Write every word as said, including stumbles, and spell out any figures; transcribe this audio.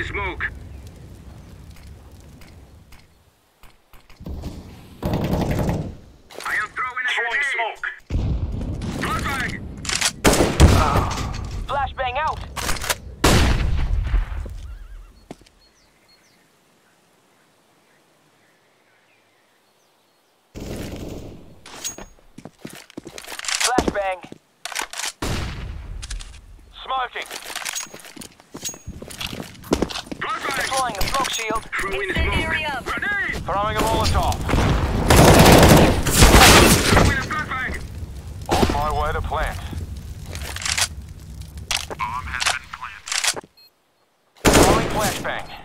the smoke. I am throwing a Throwing grenade. smoke. Flashbang. Flashbang out. Flashbang. Smoking. Flashbang. Deploying a smoke shield. Throwing the Incendiary smoke. up. Grenade. Throwing a Molotov. Throwing a flashbang. On my way to plant. Bomb has been planted. Throwing flashbang.